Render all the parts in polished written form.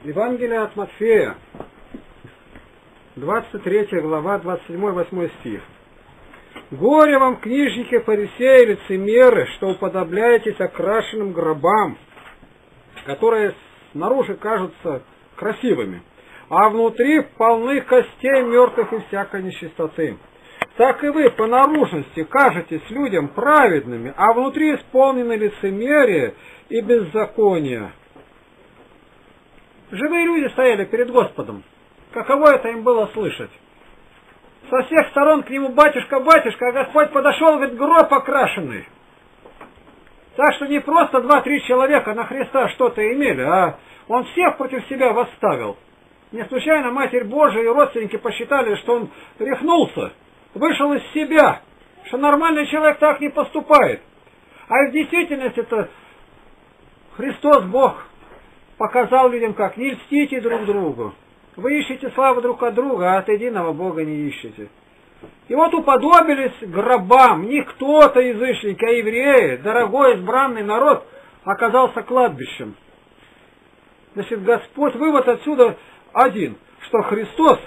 Евангелие от Матфея, 23 глава, 27-8 стих. «Горе вам, книжники, фарисеи, лицемеры, что уподобляетесь окрашенным гробам, которые снаружи кажутся красивыми, а внутри полны костей мертвых и всякой нечистоты. Так и вы по наружности кажетесь людям праведными, а внутри исполнены лицемерие и беззаконие». Живые люди стояли перед Господом. Каково это им было слышать? Со всех сторон к нему батюшка, батюшка, а Господь подошел, говорит, гроб окрашенный. Так что не просто 2-3 человека на Христа что-то имели, а он всех против себя восставил. Не случайно Матерь Божия и родственники посчитали, что он рехнулся, вышел из себя, что нормальный человек так не поступает. А в действительности-то Христос Бог показал людям как: не льстите друг другу. Вы ищете славу друг от друга, а от единого Бога не ищете. И вот уподобились гробам. Не кто-то язычник, а евреи, дорогой избранный народ, оказался кладбищем. Значит, Господь, вывод отсюда один, что Христос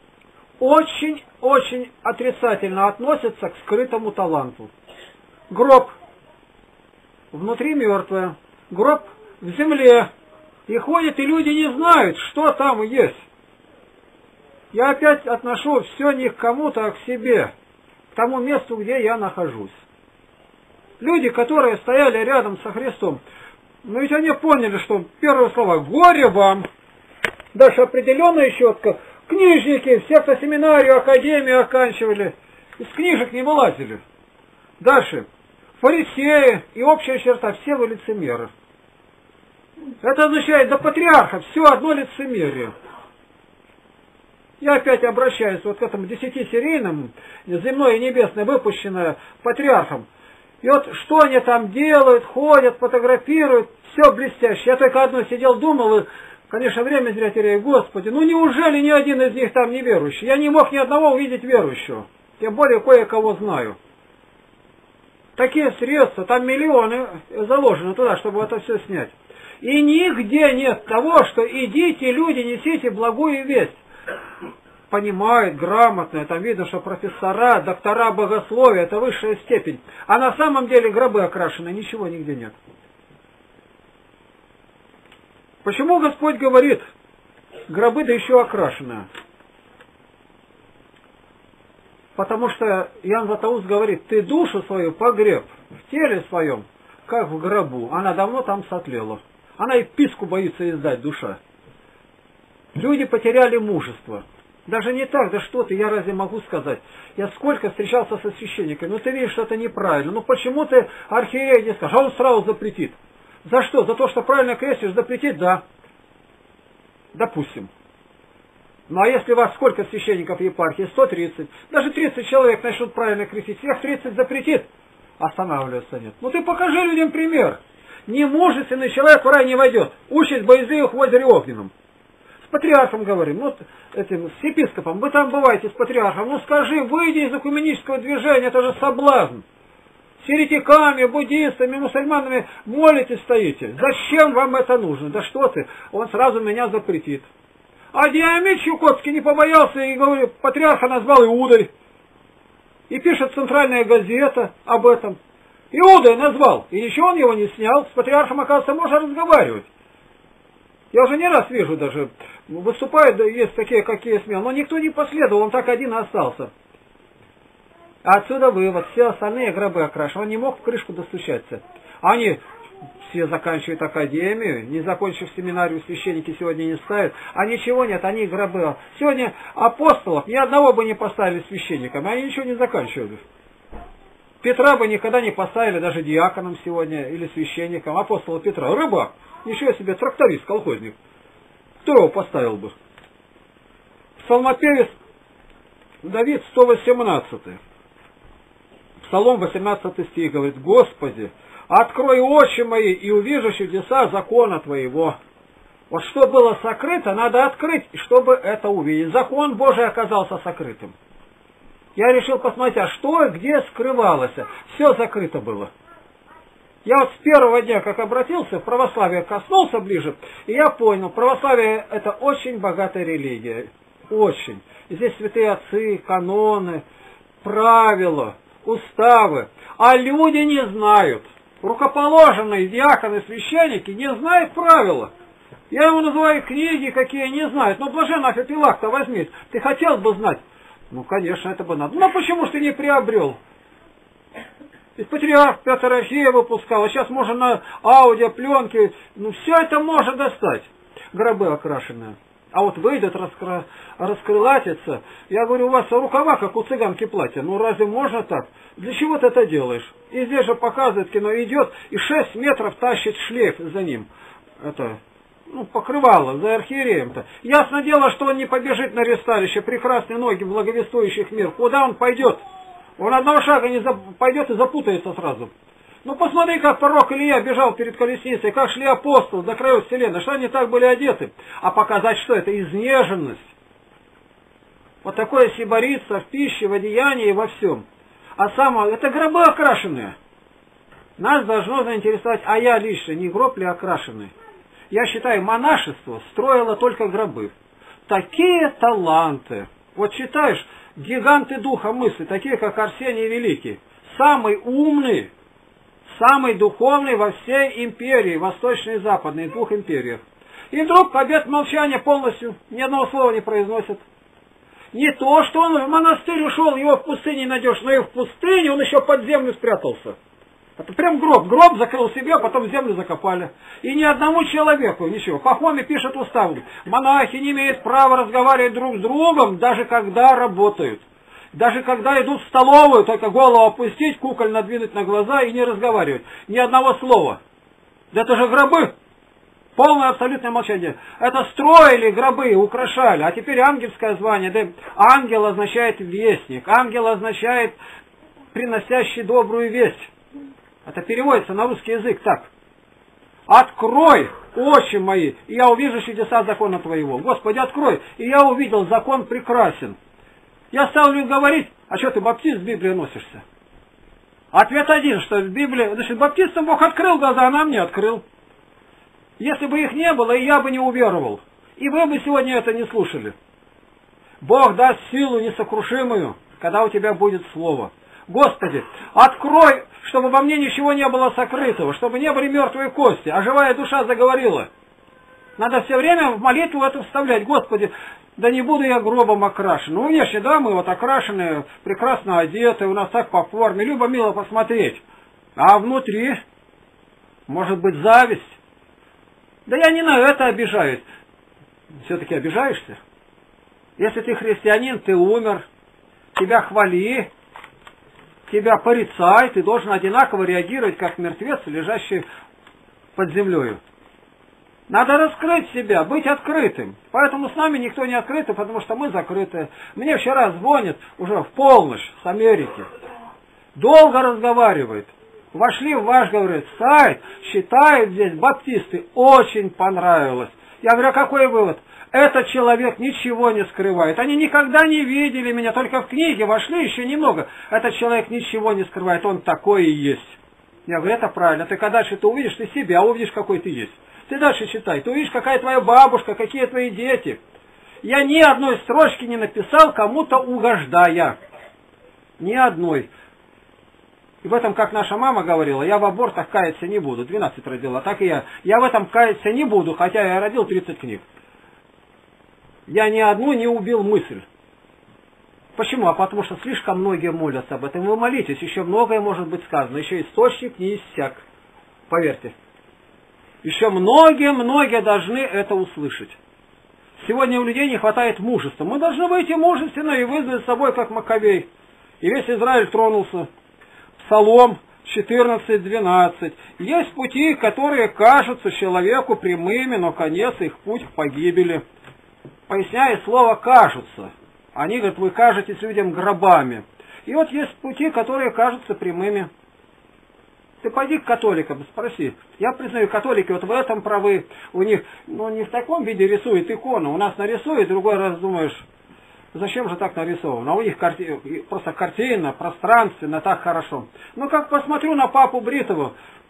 очень отрицательно относится к скрытому таланту. Гроб внутри мертвое, гроб в земле. И ходят, и люди не знают, что там есть. Я опять отношу все не к кому-то, а к себе, к тому месту, где я нахожусь. Люди, которые стояли рядом со Христом, но ведь они поняли, что первые слова «горе вам», дальше определенная щетка, книжники, все, кто семинарию, академию оканчивали, из книжек не вылазили. Дальше фарисеи и общая черта, все вы лицемеры. Это означает, до патриарха все одно лицемерие. Я опять обращаюсь вот к этому 10-серийному, земное и небесное, выпущенное патриархом. И вот что они там делают, ходят, фотографируют, все блестяще. Я только одно сидел, думал, и, конечно, время зря теряю. Господи, ну неужели ни один из них там не верующий? Я не мог ни одного увидеть верующего. Тем более кое-кого знаю. Такие средства, там миллионы заложены туда, чтобы это все снять. И нигде нет того, что идите, люди, несите благую весть. Понимают, грамотно, там видно, что профессора, доктора богословия, это высшая степень. А на самом деле гробы окрашены, ничего нигде нет. Почему Господь говорит, гробы да еще окрашены? Потому что Иоанн Златоуст говорит, ты душу свою погреб в теле своем, как в гробу. Она давно там сотлела. Она и писку боится издать, душа. Люди потеряли мужество. Даже не так, да что ты, я разве могу сказать? Я сколько встречался со священниками, ну ты видишь, что это неправильно. Ну почему ты архиерей не скажешь? А он сразу запретит. За что? За то, что правильно крестишь, запретит? Да. Допустим. Ну а если у вас сколько священников в епархии? 130. Даже 30 человек начнут правильно крестить. Всех 30 запретит. Останавливаться нет. Ну ты покажи людям пример. Немужественный человек в рай не войдет. Участь боязливых в озере Огненном. С патриархом говорим, ну, этим, с епископом, вы там бываете с патриархом, ну скажи, выйди из экуменического движения, это же соблазн. С еретиками, буддистами, мусульманами молитесь, стоите. Зачем вам это нужно? Да что ты, он сразу меня запретит. А Диамид Чукотский не побоялся и, говорю, патриарха назвал Иудой. И пишет центральная газета об этом. Иудой назвал, и ничего он его не снял. С патриархом, оказывается, можно разговаривать. Я уже не раз вижу даже, выступают, да, есть такие, какие смел, но никто не последовал, он так один остался. А отсюда вывод, все остальные гробы окрашены, он не мог в крышку достучаться. Они все заканчивают академию, не закончив семинарию, священники сегодня не ставят, а ничего нет, они гробы. Сегодня апостолов ни одного бы не поставили священником, они ничего не заканчивали. Петра бы никогда не поставили даже диаконом сегодня или священником, апостола Петра, рыбак. Ничего себе, тракторист, колхозник. Кто его поставил бы? Псалмопевец Давид 118. Псалом 18 стих говорит, Господи, открой очи мои и увижу чудеса закона Твоего. Вот что было сокрыто, надо открыть, чтобы это увидеть. Закон Божий оказался сокрытым. Я решил посмотреть, а что, где скрывалось. Все закрыто было. Я вот с первого дня, как обратился в православие, коснулся ближе, и я понял, православие это очень богатая религия. Очень. И здесь святые отцы, каноны, правила, уставы. А люди не знают. Рукоположенные диаконы, священники не знают правила. Я ему называю книги, какие не знают. Но блаженный Феофилакта возьми. Ты хотел бы знать? Ну, конечно, это бы надо. Ну, почему ж ты не приобрел? Ведь патриарх Петр Афеев выпускал, а сейчас можно на аудио, пленки, ну, все это можно достать. Гробы окрашенные. А вот выйдут, раскрылатятся. Я говорю, у вас рукава, как у цыганки платья. Ну, разве можно так? Для чего ты это делаешь? И здесь же показывает, кино идет, и 6 метров тащит шлейф за ним. Это... Ну, покрывало за архиереем-то. Ясно дело, что он не побежит на ресталище, прекрасные ноги благовествующих мир. Куда он пойдет? Он одного шага не пойдет и запутается сразу. Ну, посмотри, как пророк Илья бежал перед колесницей, как шли апостолы до краев вселенной, что они так были одеты. А показать, что это изнеженность. Вот такое сибориться в пище, в одеянии и во всем. А самое, это гробы окрашенные. Нас должно заинтересовать, а я лично, не гроб ли окрашенный. Я считаю, монашество строило только гробы. Такие таланты. Вот читаешь, гиганты духа мысли, такие как Арсений Великий. Самый умный, самый духовный во всей империи, восточной и западной, 2 империях. И вдруг обет молчания полностью, ни одного слова не произносит. Не то, что он в монастырь ушел, его в пустыне найдешь, но и в пустыне он еще под землю спрятался. Это прям гроб. Гроб закрыл себе, а потом землю закопали. И ни одному человеку ничего. Пахоми пишет устав. Монахи не имеют права разговаривать друг с другом, даже когда работают. Даже когда идут в столовую, только голову опустить, куколь надвинуть на глаза и не разговаривать. Ни одного слова. Да это же гробы. Полное абсолютное молчание. Это строили гробы, украшали. А теперь ангельское звание. Да, ангел означает вестник. Ангел означает приносящий добрую весть. Это переводится на русский язык так. Открой, очи мои, и я увижу чудеса закона твоего. Господи, открой, и я увидел, закон прекрасен. Я стал говорить, а что ты, баптист, в Библии носишься? Ответ один, что в Библии, значит, баптистам Бог открыл глаза, а нам не открыл. Если бы их не было, и я бы не уверовал. И вы бы сегодня это не слушали. Бог даст силу несокрушимую, когда у тебя будет слово. Господи, открой, чтобы во мне ничего не было сокрытого, чтобы не были мертвые кости, а живая душа заговорила. Надо все время в молитву это вставлять. Господи, да не буду я гробом окрашен. Ну, внешне, да, мы вот окрашены, прекрасно одеты, у нас так по форме, любо мило посмотреть. А внутри, может быть, зависть. Да я не на это обижаюсь. Все-таки обижаешься? Если ты христианин, ты умер, тебя хвали, тебя порицай, ты должен одинаково реагировать, как мертвец, лежащий под землей. Надо раскрыть себя, быть открытым. Поэтому с нами никто не открытый, потому что мы закрыты. Мне вчера звонит уже в полночь с Америки. Долго разговаривает. Вошли в ваш, говорит, сайт, считают здесь баптисты. Очень понравилось. Я говорю, а какой вывод? Этот человек ничего не скрывает. Они никогда не видели меня, только в книге вошли еще немного. Этот человек ничего не скрывает, он такой и есть. Я говорю, это правильно. Ты когда дальше ты увидишь, ты себя увидишь, какой ты есть. Ты дальше читай, ты увидишь, какая твоя бабушка, какие твои дети. Я ни одной строчки не написал, кому-то угождая. Ни одной. И в этом, как наша мама говорила, я в абортах каяться не буду. 12 родила, так и я. Я в этом каяться не буду, хотя я родил 30 книг. Я ни одну не убил мысль. Почему? А потому что слишком многие молятся об этом. Вы молитесь, еще многое может быть сказано. Еще источник не иссяк. Поверьте. Еще многие должны это услышать. Сегодня у людей не хватает мужества. Мы должны выйти мужественно и вызвать с собой, как Маковей. И весь Израиль тронулся. Псалом 14:12. Есть пути, которые кажутся человеку прямыми, но конец их путь к погибели. Поясняет слово «кажутся». Они говорят, вы кажетесь людям гробами. И вот есть пути, которые кажутся прямыми. Ты пойди к католикам, спроси. Я признаю, католики вот в этом правы. У них, ну, не в таком виде рисуют икону. У нас нарисует, другой раз думаешь, зачем же так нарисовано? А у них просто картина, пространственно, так хорошо. Ну, как посмотрю на папу Бритова,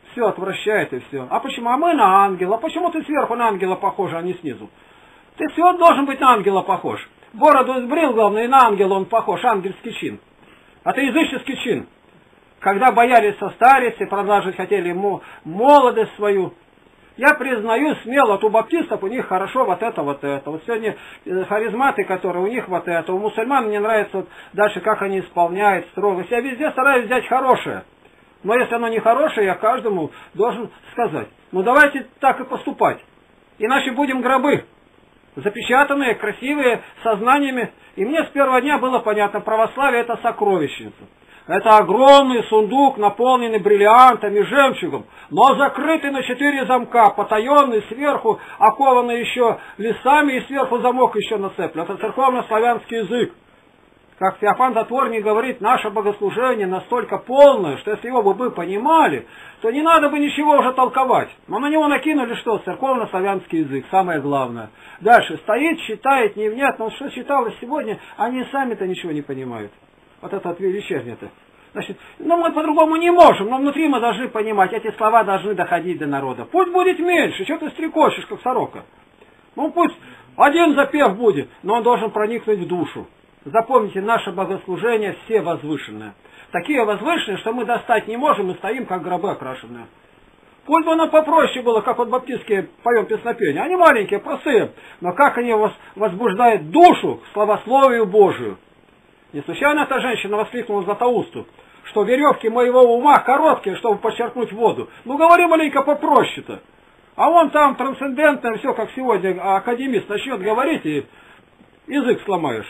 все отвращает и все. А почему? А мы на ангела. Почему ты сверху на ангела похож, а не снизу? Ты все должен быть на ангела похож. Бороду сбрил, главное, и на ангела он похож, ангельский чин. А ты языческий чин. Когда боялись состариться и продолжить хотели ему молодость свою. Я признаю смело, вот у баптистов у них хорошо вот это. Вот сегодня харизматы, которые у них вот это. У мусульман мне нравится вот дальше, как они исполняют строгость. Я везде стараюсь взять хорошее. Но если оно не хорошее, я каждому должен сказать. Ну давайте так и поступать. Иначе будем гробы. Запечатанные, красивые, со знаниями. И мне с первого дня было понятно, православие это сокровищница. Это огромный сундук, наполненный бриллиантами, жемчугом, но закрытый на 4 замка, потаенный, сверху окованный еще лесами и сверху замок еще нацеплен. Это церковно-славянский язык. Как Феофан Затворник говорит, наше богослужение настолько полное, что если его бы вы понимали, то не надо бы ничего уже толковать. Но на него накинули что? Церковно-славянский язык, самое главное. Дальше стоит, читает невнятно. Вот что читалось сегодня, они сами-то ничего не понимают. Вот это вот вечернее-то. Значит, ну мы по-другому не можем, но внутри мы должны понимать, эти слова должны доходить до народа. Пусть будет меньше, что ты стрекочешь, как сорока. Ну пусть один запев будет, но он должен проникнуть в душу. Запомните, наше богослужение все возвышенное. Такие возвышенные, что мы достать не можем и стоим, как гробы окрашенные. Пусть бы оно попроще было, как вот баптистские поем песнопения. Они маленькие, простые, но как они возбуждают душу к славословию Божию. Не случайно эта женщина воскликнула Златоусту, что веревки моего ума короткие, чтобы подчеркнуть воду. Ну говори маленько попроще-то. А вон там трансцендентное все, как сегодня академист начнет говорить, и язык сломаешь.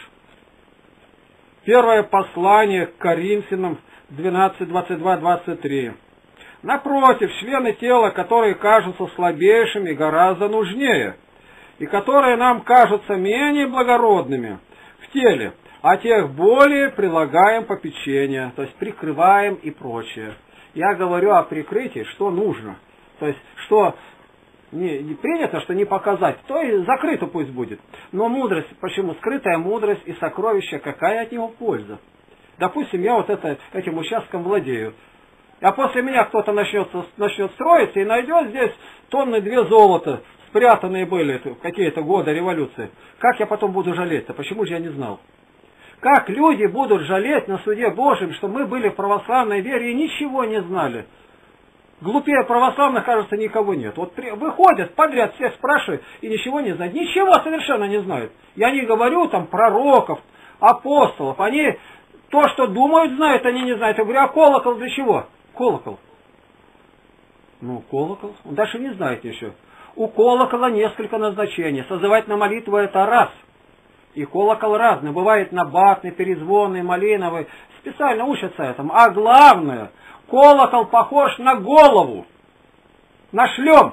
Первое послание к Коринфянам 12, 22, 23. Напротив, члены тела, которые кажутся слабейшими, гораздо нужнее, и которые нам кажутся менее благородными в теле, а тех более прилагаем попечение, то есть прикрываем и прочее. Я говорю о прикрытии, что нужно. То есть, что не принято, что не показать, то и закрыто пусть будет. Но мудрость, почему? Скрытая мудрость и сокровище, какая от него польза? Допустим, я вот этим участком владею. А после меня кто-то начнет строиться и найдет здесь тонны 2 золота, спрятанные были в какие-то годы революции. Как я потом буду жалеть-то? Почему же я не знал? Как люди будут жалеть на суде Божьем, что мы были в православной вере и ничего не знали? Глупее православных, кажется, никого нет. Вот выходят подряд, все спрашивают и ничего не знают. Ничего совершенно не знают. Я не говорю там пророков, апостолов. Они то, что думают, знают, они не знают. Я говорю, а колокол для чего? Колокол. Ну, колокол. Он даже не знает еще. У колокола несколько назначений. Созывать на молитву это раз. И колокол разный. Бывает набатный, перезвонный, малиновый. Специально учатся этому. А главное, колокол похож на голову. На шлем.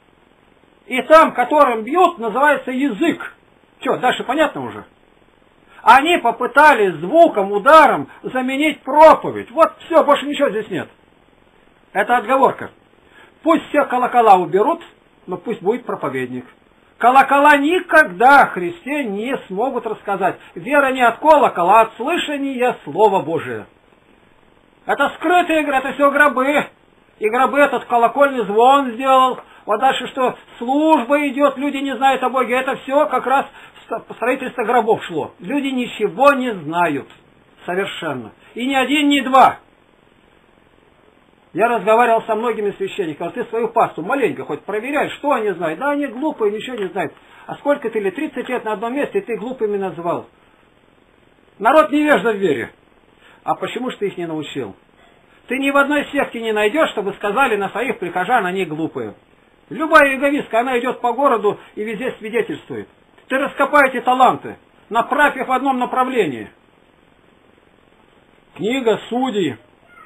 И там, которым бьют, называется язык. Что, дальше понятно уже? Они попытались звуком, ударом заменить проповедь. Вот все, больше ничего здесь нет. Это отговорка. Пусть все колокола уберут, но пусть будет проповедник. Колокола никогда о Христе не смогут рассказать. Вера не от колокола, а от слышания Слова Божия. Это скрытые игры, это все гробы. И гробы этот колокольный звон сделал. Вот дальше что? Служба идет, люди не знают о Боге. Это все как раз строительство гробов шло. Люди ничего не знают. Совершенно. И ни один, ни два. Я разговаривал со многими священниками. Ты свою пасту маленько хоть проверяй, что они знают. Да они глупые, ничего не знают. А сколько ты лет? 30 лет на одном месте, и ты глупыми назвал. Народ невежда в вере. А почему ж ты их не научил? Ты ни в одной секте не найдешь, чтобы сказали на своих прихожан, они глупые. Любая эговистка, она идет по городу и везде свидетельствует. Ты раскопай эти таланты, направь их в одном направлении. Книга Судей,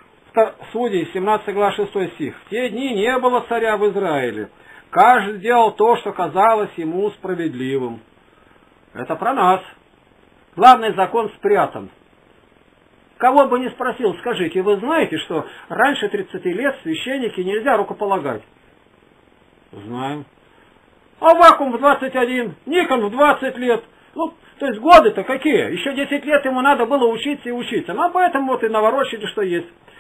17 глава 6 стих. В те дни не было царя в Израиле. Каждый делал то, что казалось ему справедливым. Это про нас. Главный закон спрятан. Кого бы ни спросил, скажите, вы знаете, что раньше 30 лет священники нельзя рукополагать? Знаем. Аввакум в 21, Никон в 20 лет. Ну, то есть годы-то какие? Еще 10 лет ему надо было учиться и учиться. Ну, а поэтому вот и наворочили, что есть.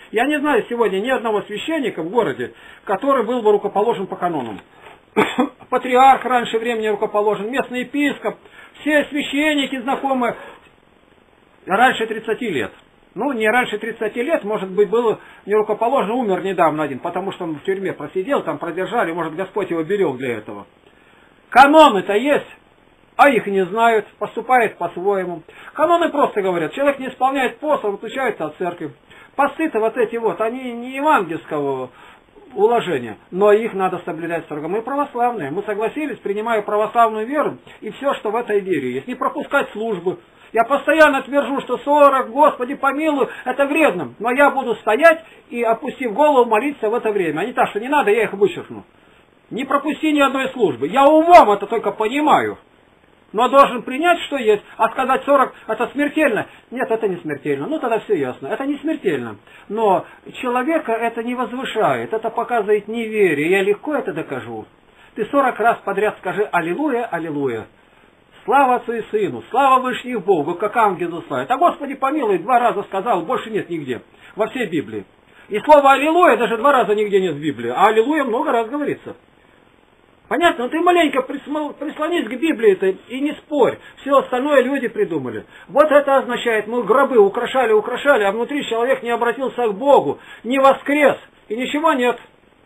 Я не знаю сегодня ни одного священника в городе, который был бы рукоположен по канонам. Патриарх раньше времени рукоположен, местный епископ, все священники знакомые раньше 30 лет. Ну, не раньше 30 лет, может быть, был не рукоположен, умер недавно один, потому что он в тюрьме просидел, там продержали, может, Господь его берег для этого. Каноны-то есть, а их не знают, поступают по-своему. Каноны просто говорят, человек не исполняет пост, он отлучается от церкви. Посты-то вот эти вот, они не евангельского уложения, но их надо соблюдать строго. Мы православные, мы согласились, принимая православную веру и все, что в этой вере есть. Не пропускать службы. Я постоянно твержу, что 40, Господи помилуй, это вредно. Но я буду стоять и, опустив голову, молиться в это время. А не так, что не надо, я их вычеркну. Не пропусти ни одной службы. Я умом это только понимаю. Но должен принять, что есть. А сказать 40, это смертельно. Нет, это не смертельно. Ну, тогда все ясно. Это не смертельно. Но человека это не возвышает. Это показывает неверие. Я легко это докажу. Ты 40 раз подряд скажи «Аллилуйя, аллилуйя». Слава Отцу и Сыну, слава Вышних Богу, как ангелу славит. А Господи помилуй, 2 раза сказал, больше нет нигде, во всей Библии. И слово «Аллилуйя» даже 2 раза нигде нет в Библии, а «Аллилуйя» много раз говорится. Понятно? Но ты маленько прислонись к Библии-то и не спорь. Все остальное люди придумали. Вот это означает, мы гробы украшали, а внутри человек не обратился к Богу, не воскрес, и ничего нет.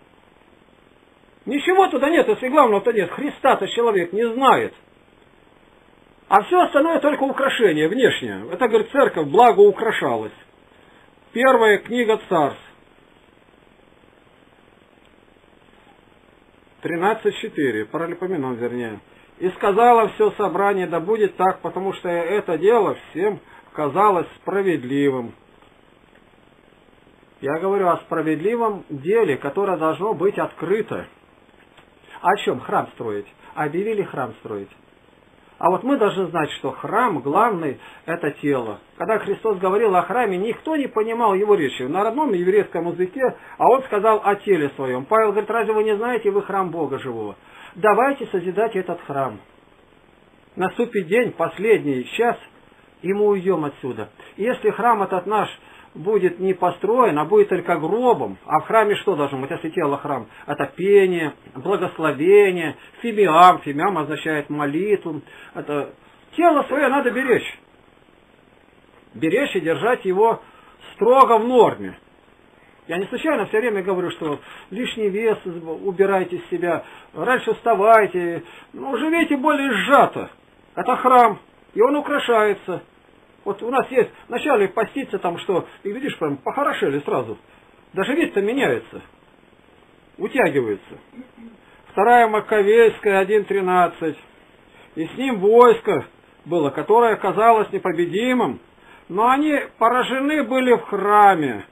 Ничего туда нет, если главного-то нет. Христа-то человек не знает. А все остальное только украшение, внешнее. Это, говорит, церковь благо украшалась. Первая книга Царств. 13:4, паралипоменон вернее. «И сказала все собрание, да будет так, потому что это дело всем казалось справедливым». Я говорю о справедливом деле, которое должно быть открыто. О чем? Храм строить. Объявили храм строить. А вот мы должны знать, что храм главный – это тело. Когда Христос говорил о храме, никто не понимал его речи. На родном еврейском языке, а он сказал о теле своем. Павел говорит, разве вы не знаете, вы храм Бога живого? Давайте созидать этот храм. Наступит день, последний час, и мы уйдем отсюда. И если храм этот наш будет не построен, а будет только гробом, а в храме что должно быть, если тело храм? Это пение, благословение, фимиам. Фимиам означает молитву. Это тело свое надо беречь. Беречь и держать его строго в норме. Я не случайно все время говорю, что лишний вес убирайте из себя, раньше вставайте, живите более сжато. Это храм, и он украшается. Вот у нас есть, вначале поститься там, что, и видишь, прям похорошели сразу. Даже вид-то меняется. Утягивается. 2 Маковейская, 1:13. И с ним войско было, которое казалось непобедимым, но они поражены были в храме.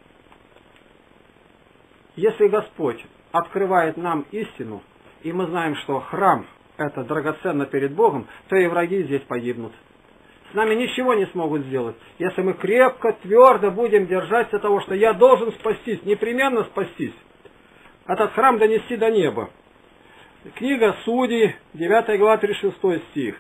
Если Господь открывает нам истину, и мы знаем, что храм это драгоценно перед Богом, то и враги здесь погибнут. С нами ничего не смогут сделать, если мы крепко, твердо будем держаться того, что я должен спастись, непременно спастись. Этот храм донести до неба. Книга Судей, 9 глава, 36 стих.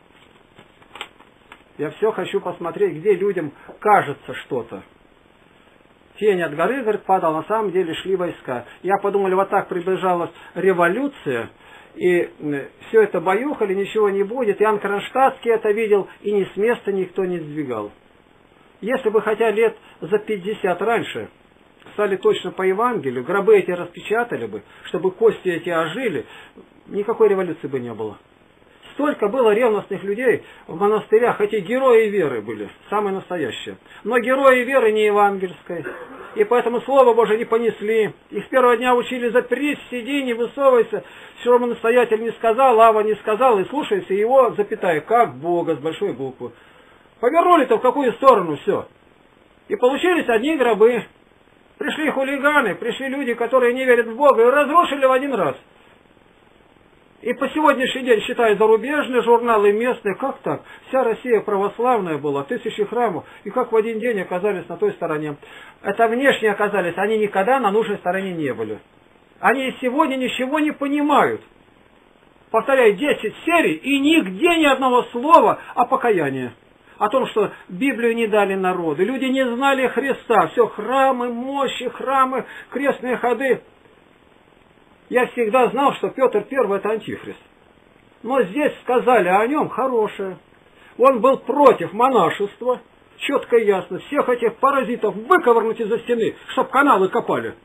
Я все хочу посмотреть, где людям кажется что-то. Тень от горы, говорит, падала, на самом деле шли войска. Я подумал, вот так приближалась революция, и все это баюхали, ничего не будет. Иоанн Кронштадтский это видел, и ни с места никто не сдвигал. Если бы хотя лет за 50 раньше стали точно по Евангелию, гробы эти распечатали бы, чтобы кости эти ожили, никакой революции бы не было. Столько было ревностных людей в монастырях, эти герои веры были, самые настоящие. Но герои веры не евангельской. И поэтому Слово Божие не понесли. Их с первого дня учили запрись, сиди, не высовывайся. Все равно настоятель не сказал, Ава не сказал, и слушайся его, запятая, как Бога с большой буквы. Повернули-то в какую сторону все. И получились одни гробы. Пришли хулиганы, пришли люди, которые не верят в Бога, и разрушили в один раз. И по сегодняшний день считают зарубежные журналы местные, как так? Вся Россия православная была, тысячи храмов, и как в один день оказались на той стороне. Это внешне оказались, они никогда на нужной стороне не были. Они сегодня ничего не понимают. Повторяю, 10 серий, и нигде ни одного слова о покаянии. о том, что Библию не дали народу, люди не знали Христа, все храмы, мощи, храмы, крестные ходы. Я всегда знал, что Петр I это антихрист. Но здесь сказали о нем хорошее. Он был против монашества, четко и ясно, всех этих паразитов выковырнуть из-за стены, чтоб каналы копали.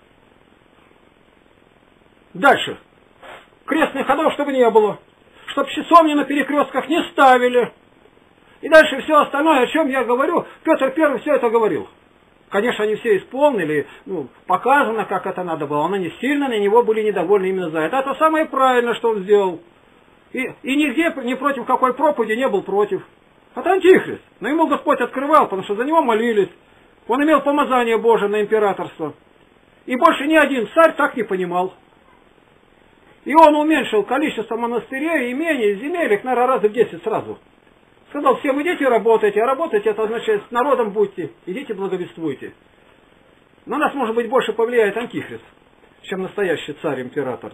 Дальше. Крестных ходов, чтобы не было. Чтоб часовни на перекрестках не ставили. И дальше все остальное, о чем я говорю, Петр I все это говорил. Конечно, они все исполнили, показано, как это надо было. Но они сильно на него были недовольны именно за это. Это самое правильное, что он сделал. И нигде, ни против какой проповеди не был против. Это антихрист. Но ему Господь открывал, потому что за него молились. Он имел помазание Божие на императорство. И больше ни один царь так не понимал. И он уменьшил количество монастырей, имений, земель, их, наверное, раза в 10 сразу. Сказал, всем идите работайте, а работать это означает, с народом будьте, идите благовествуйте. На нас, может быть, больше повлияет антихрист, чем настоящий царь-император.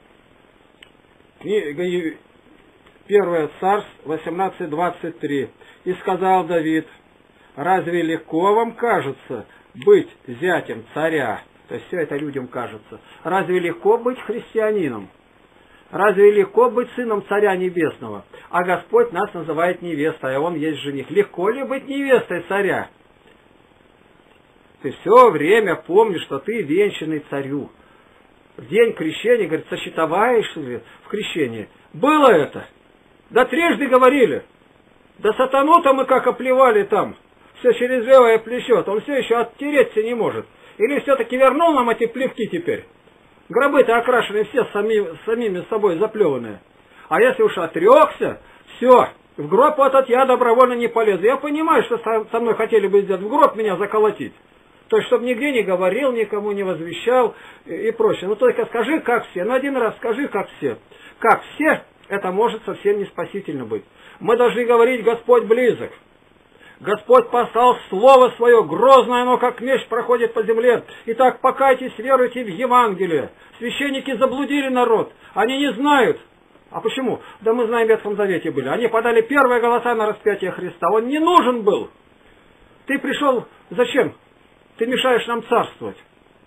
Книга 1 Царств 18:23. И сказал Давид, разве легко вам кажется быть зятем царя? То есть все это людям кажется. Разве легко быть христианином? Разве легко быть сыном Царя Небесного? А Господь нас называет невестой, а Он есть жених. Легко ли быть невестой царя? Ты все время помнишь, что ты венчанный царю. В день крещения, говорит, сочетоваешься ли в крещении? Было это. Да трижды говорили. Да сатану-то мы как оплевали там. Все через левое плечо. Он все еще оттереться не может. Или все-таки вернул нам эти плевки теперь? Гробы-то окрашены все самими собой заплеванные. А если уж отрекся, все, в гроб этот я добровольно не полезу. Я понимаю, что со мной хотели бы сделать, в гроб меня заколотить. То есть, чтобы нигде не говорил, никому не возвещал и прочее. Ну только скажи, как все. Один раз скажи, как все. Как все, это может совсем не спасительно быть. Мы должны говорить, Господь близок. Господь послал Слово Свое, грозное оно, как меч, проходит по земле. Итак, покайтесь, веруйте в Евангелие. Священники заблудили народ. Они не знают. А почему? Да мы знаем, в Ветхом Завете были. Они подали первые голоса на распятие Христа. Он не нужен был. Ты пришел зачем? Ты мешаешь нам царствовать.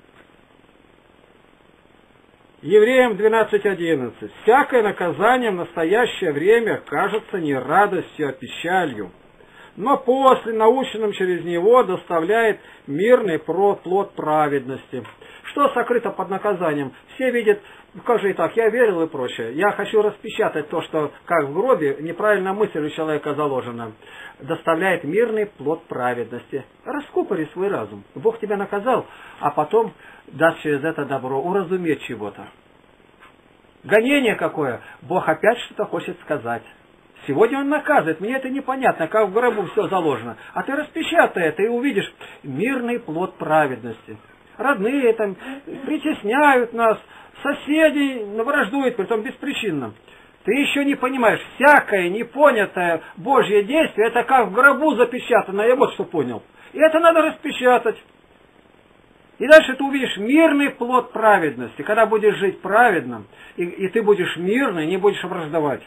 Евреям 12:11. Всякое наказание в настоящее время кажется не радостью, а печалью. Но после, наученным через него, доставляет мирный плод праведности. Что сокрыто под наказанием? Все видят, как же и так, я верил и прочее. Я хочу распечатать то, что, как в гробе, неправильная мысль у человека заложена. Доставляет мирный плод праведности. Раскупори свой разум. Бог тебя наказал, а потом даст через это добро уразуметь чего-то. Гонение какое? Бог опять что-то хочет сказать. Сегодня Он наказывает, мне это непонятно, как в гробу все заложено. А ты распечатай это и увидишь мирный плод праведности. Родные там притесняют нас, соседи враждуют, притом беспричинно. Ты еще не понимаешь, всякое непонятое Божье действие, это как в гробу запечатано, я вот что понял. И это надо распечатать. И дальше ты увидишь мирный плод праведности, когда будешь жить праведно, и ты будешь мирный, не будешь враждовать.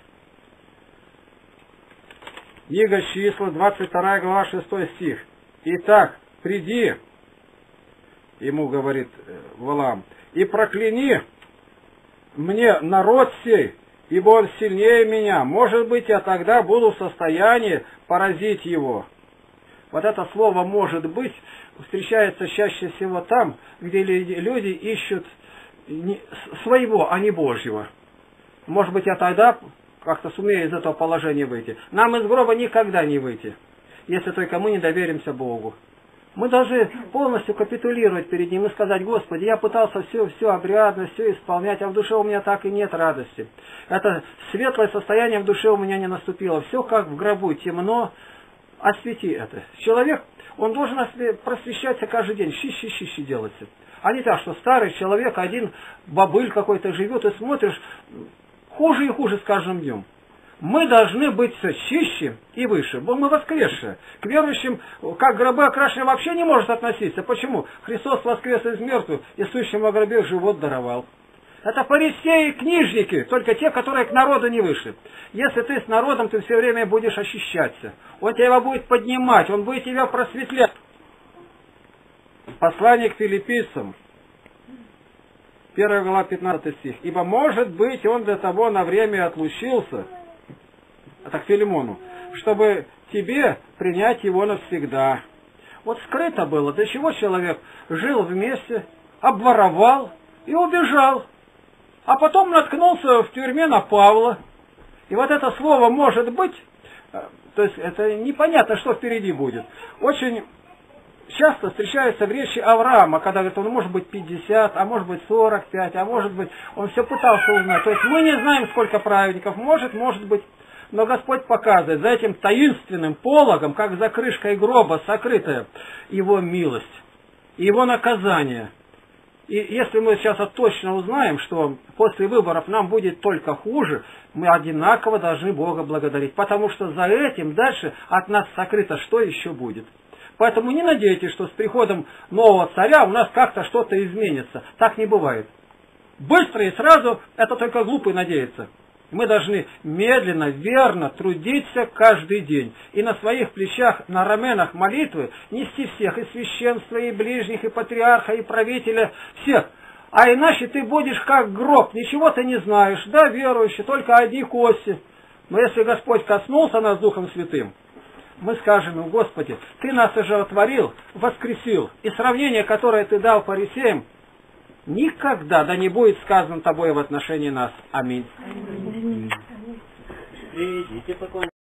Книга Числа, 22 глава, 6 стих. Итак, приди, ему говорит Валаам, и прокляни мне народ сей, ибо он сильнее меня. Может быть, я тогда буду в состоянии поразить его. Вот это слово «может быть» встречается чаще всего там, где люди ищут своего, а не Божьего. Может быть, я тогда как-то сумею из этого положения выйти. Нам из гроба никогда не выйти, если только мы не доверимся Богу. Мы должны полностью капитулировать перед Ним и сказать: Господи, я пытался все обрядно, все исполнять, а в душе у меня так и нет радости. Это светлое состояние в душе у меня не наступило. Все как в гробу, темно, освети это. Человек, он должен просвещаться каждый день, щи делаться. А не так, что старый человек, один бобыль какой-то живет, и смотришь, хуже и хуже с каждым днем. Мы должны быть все чище и выше. Мы воскресшие. К верующим, как гробы окрашены, вообще не может относиться. Почему? Христос воскрес из мертвых, и сущим во гробе живот даровал. Это фарисеи и книжники, только те, которые к народу не вышли. Если ты с народом, ты все время будешь ощущаться. Он тебя будет поднимать, он будет тебя просветлять. Послание к филиппийцам, 1 глава, 15 стих. «Ибо, может быть, он для того на время отлучился, это к Филимону, чтобы тебе принять его навсегда». Вот скрыто было, до чего человек жил вместе, обворовал и убежал. А потом наткнулся в тюрьме на Павла. И вот это слово «может быть», то есть это непонятно, что впереди будет. Очень часто встречается в речи Авраама, когда говорит, он может быть 50, а может быть 45, а может быть, он все пытался узнать. То есть мы не знаем, сколько праведников, может быть. Но Господь показывает за этим таинственным пологом, как за крышкой гроба сокрытая его милость, его наказание. И если мы сейчас точно узнаем, что после выборов нам будет только хуже, мы одинаково должны Бога благодарить. Потому что за этим дальше от нас сокрыто, что еще будет. Поэтому не надейтесь, что с приходом нового царя у нас как-то что-то изменится. Так не бывает. Быстро и сразу это только глупый надеется. Мы должны медленно, верно трудиться каждый день. И на своих плечах, на раменах молитвы нести всех, и священства, и ближних, и патриарха, и правителя, всех. А иначе ты будешь как гроб, ничего ты не знаешь. Да, верующий, только одни кости. Но если Господь коснулся нас Духом Святым, мы скажем ему: Господи, Ты нас оживотворил, воскресил. И сравнение, которое Ты дал фарисеям, никогда да не будет сказано Тобой в отношении нас. Аминь.